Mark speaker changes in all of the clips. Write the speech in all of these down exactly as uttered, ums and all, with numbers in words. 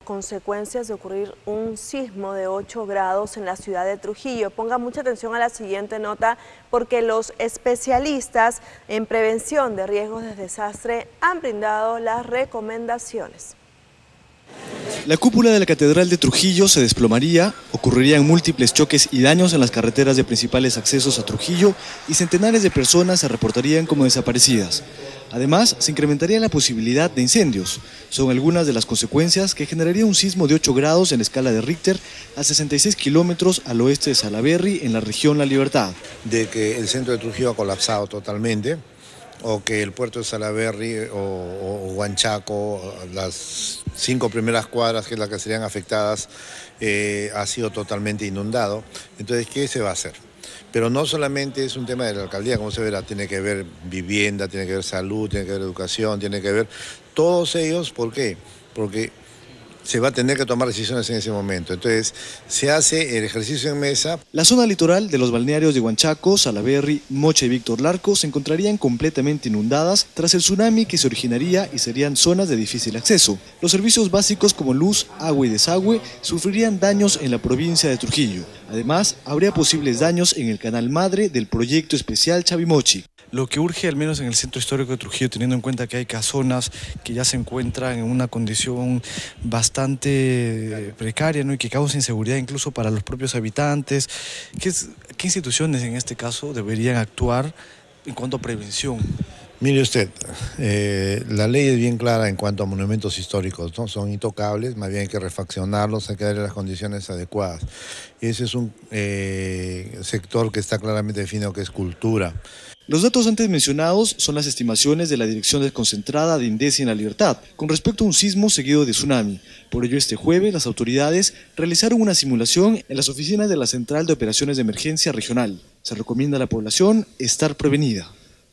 Speaker 1: Consecuencias de ocurrir un sismo de ocho grados en la ciudad de Trujillo. Ponga mucha atención a la siguiente nota porque los especialistas en prevención de riesgos de desastre han brindado las recomendaciones.
Speaker 2: La cúpula de la Catedral de Trujillo se desplomaría, ocurrirían múltiples choques y daños en las carreteras de principales accesos a Trujillo y centenares de personas se reportarían como desaparecidas. Además, se incrementaría la posibilidad de incendios. Son algunas de las consecuencias que generaría un sismo de ocho grados en la escala de Richter a sesenta y seis kilómetros al oeste de Salaberry, en la región La Libertad.
Speaker 3: De que el centro de Trujillo ha colapsado totalmente, o que el puerto de Salaberry o, o, o Huanchaco, las cinco primeras cuadras, que es las que serían afectadas, eh, ha sido totalmente inundado. Entonces, ¿qué se va a hacer? Pero no solamente es un tema de la alcaldía, como se verá, tiene que ver vivienda, tiene que ver salud, tiene que ver educación, tiene que ver todos ellos. ¿Por qué? Porque se va a tener que tomar decisiones en ese momento. Entonces, se hace el ejercicio en mesa.
Speaker 2: La zona litoral de los balnearios de Huanchaco, Salaberry, Mocha y Víctor Larco se encontrarían completamente inundadas tras el tsunami que se originaría y serían zonas de difícil acceso. Los servicios básicos como luz, agua y desagüe sufrirían daños en la provincia de Trujillo. Además, habría posibles daños en el canal madre del proyecto especial Chavimochi. Lo que urge, al menos en el centro histórico de Trujillo, teniendo en cuenta que hay casonas que ya se encuentran en una condición bastante precaria, ¿no? Y que causa inseguridad incluso para los propios habitantes, ¿qué, es, qué instituciones en este caso deberían actuar en cuanto a prevención?
Speaker 3: Mire usted, eh, la ley es bien clara en cuanto a monumentos históricos, ¿no? Son intocables, más bien hay que refaccionarlos, hay que darle las condiciones adecuadas. Y ese es un eh, sector que está claramente definido, que es cultura.
Speaker 2: Los datos antes mencionados son las estimaciones de la Dirección Desconcentrada de INDECI en La Libertad con respecto a un sismo seguido de tsunami. Por ello, este jueves las autoridades realizaron una simulación en las oficinas de la Central de Operaciones de Emergencia Regional. Se recomienda a la población estar prevenida.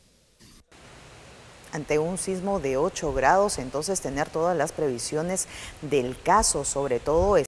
Speaker 4: Ante un sismo de ocho grados, entonces tener todas las previsiones del caso, sobre todo